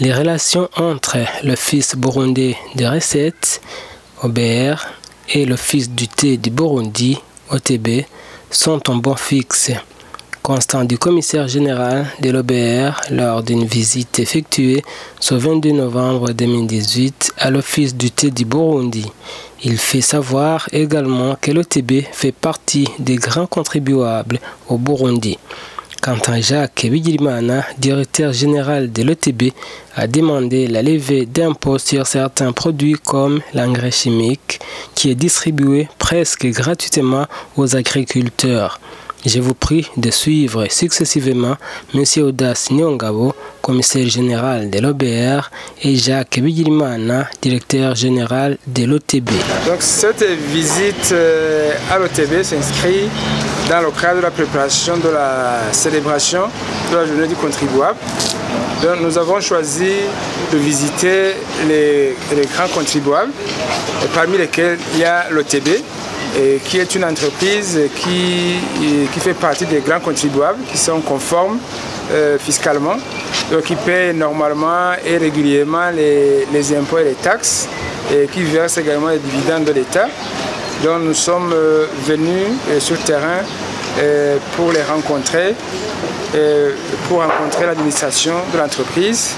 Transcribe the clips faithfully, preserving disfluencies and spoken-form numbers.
Les relations entre l'Office burundais des recettes, O B R, et l'Office du thé du Burundi, O T B, sont en bon fixe. Constat du commissaire général de l'O B R lors d'une visite effectuée ce vingt-deux novembre deux mille dix-huit à l'Office du thé du Burundi. Il fait savoir également que l'O T B fait partie des grands contribuables au Burundi. Quant à Jacques Bigirimana, directeur général de l'O T B, a demandé la levée d'impôts sur certains produits comme l'engrais chimique qui est distribué presque gratuitement aux agriculteurs. Je vous prie de suivre successivement M. Audace Nyongabo, commissaire général de l'O B R, et Jacques Bigirimana, directeur général de l'O T B. Donc cette visite à l'O T B s'inscrit dans le cadre de la préparation de la célébration de la journée du contribuable. Donc nous avons choisi de visiter les, les grands contribuables, et parmi lesquels il y a l'O T B, et qui est une entreprise qui, qui fait partie des grands contribuables qui sont conformes euh, fiscalement, donc qui paient normalement et régulièrement les, les impôts et les taxes, et qui versent également les dividendes de l'État. Donc nous sommes euh, venus euh, sur le terrain euh, pour les rencontrer, euh, pour rencontrer l'administration de l'entreprise,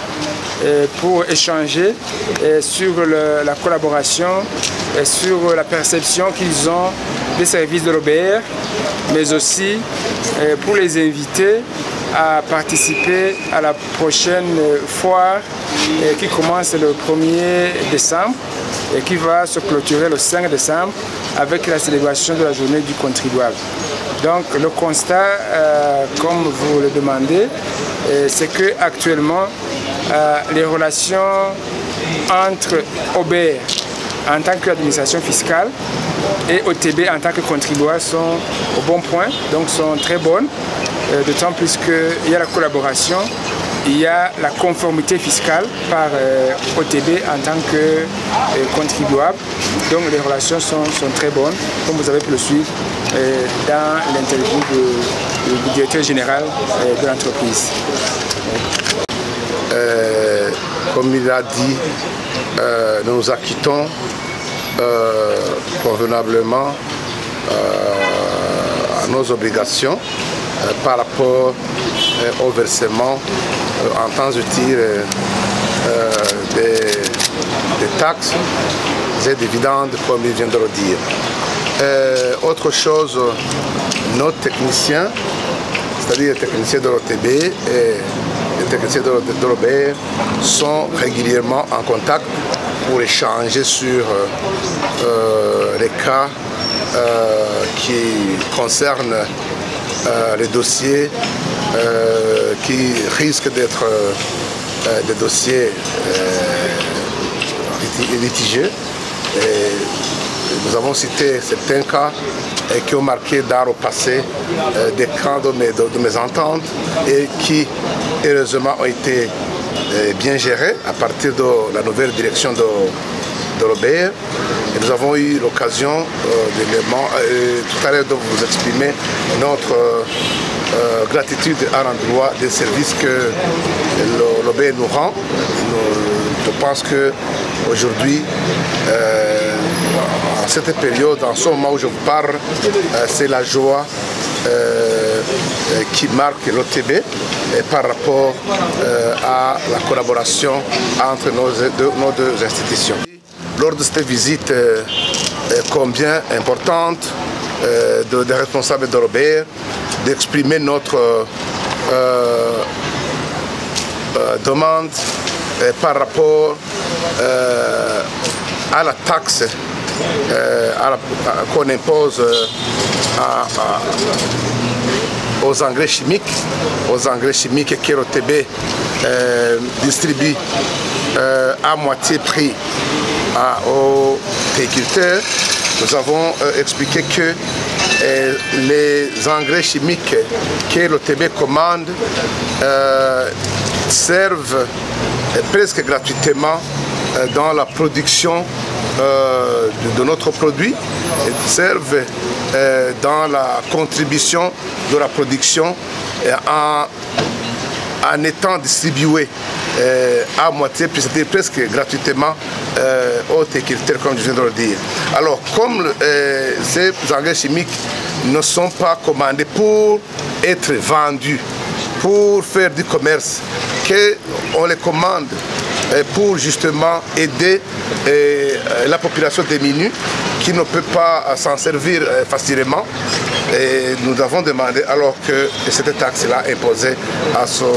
pour échanger sur le, la collaboration, et sur la perception qu'ils ont des services de l'O B R, mais aussi pour les inviter à participer à la prochaine foire qui commence le premier décembre et qui va se clôturer le cinq décembre avec la célébration de la journée du contribuable. Donc le constat, euh, comme vous le demandez, euh, c'est qu'actuellement, euh, les relations entre O B R en tant qu'administration fiscale et O T B en tant que contribuable sont au bon point, donc sont très bonnes, euh, d'autant plus qu'il y a la collaboration, il y a la conformité fiscale par euh, O T B en tant que euh, contribuable. Donc les relations sont, sont très bonnes, comme vous avez pu le suivre euh, dans l'interview du directeur général euh, de l'entreprise. Euh, comme il a dit, euh, nous nous acquittons euh, convenablement euh, à nos obligations euh, par rapport euh, au versement euh, en temps utile euh, euh, des, des taxes et dividendes, comme il vient de le dire. Euh, autre chose, nos techniciens, c'est-à-dire les techniciens de l'O T B et les techniciens de l'O B R sont régulièrement en contact pour échanger sur euh, les cas euh, qui concernent euh, les dossiers euh, qui risquent d'être euh, des dossiers euh, litigieux. Et nous avons cité certains cas et qui ont marqué dans le passé euh, des cas de, mes, de, de mes ententes et qui heureusement ont été euh, bien gérés à partir de la nouvelle direction de, de l'O B R. Et nous avons eu l'occasion euh, euh, tout à l'heure de vous exprimer notre euh, euh, gratitude à l'endroit des services que l'O B R nous rend. Nous, je pense qu'aujourd'hui, euh, en cette période, en ce moment où je vous parle, euh, c'est la joie euh, qui marque l'O T B et par rapport euh, à la collaboration entre nos deux, nos deux institutions. Lors de cette visite euh, combien importante euh, de, des responsables de l'O B R, d'exprimer notre euh, euh, demande euh, par rapport euh, à la taxe Euh, qu'on impose euh, à, à, aux engrais chimiques, aux engrais chimiques que l'O T B euh, distribue euh, à moitié prix à, aux agriculteurs. Nous avons euh, expliqué que euh, les engrais chimiques que l'O T B commande euh, servent euh, presque gratuitement euh, dans la production Euh, de, de notre produit et servent euh, dans la contribution de la production euh, en, en étant distribués euh, à moitié, puis c'était presque gratuitement euh, aux agriculteurs, comme je viens de le dire. Alors, comme euh, ces engrais chimiques ne sont pas commandés pour être vendus, pour faire du commerce, qu'on les commande pour justement aider la population démunie qui ne peut pas s'en servir facilement. Et nous avons demandé alors que cette taxe-là imposée à, ce,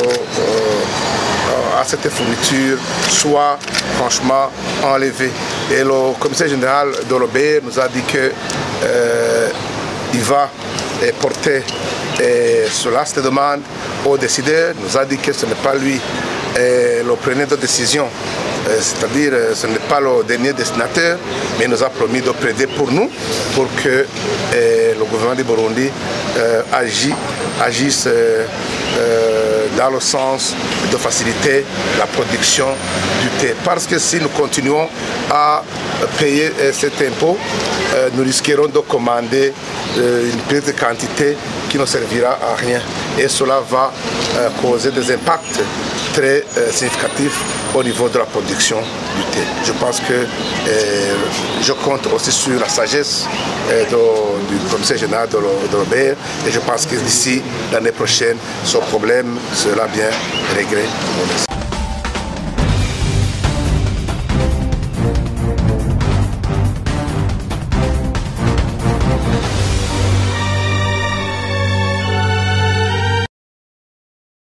à cette fourniture soit franchement enlevée. Et le commissaire général de l'O B R nous a dit qu'il euh, va porter cela, cette demande aux décideurs. Il nous a dit que ce n'est pas lui euh, le preneur de décision, euh, c'est-à-dire euh, ce n'est pas le dernier destinataire, mais il nous a promis de plaider pour nous, pour que euh, le gouvernement du Burundi euh, agisse, agisse euh, euh, dans le sens de faciliter la production du thé. Parce que si nous continuons à payer euh, cet impôt, euh, nous risquerons de commander euh, une petite quantité qui ne servira à rien. Et cela va euh, causer des impacts très euh, significatifs au niveau de la production du thé. Je pense que euh, je compte aussi sur la sagesse euh, de, du commissaire général de l'O B R et je pense que d'ici l'année prochaine, ce problème sera bien réglé.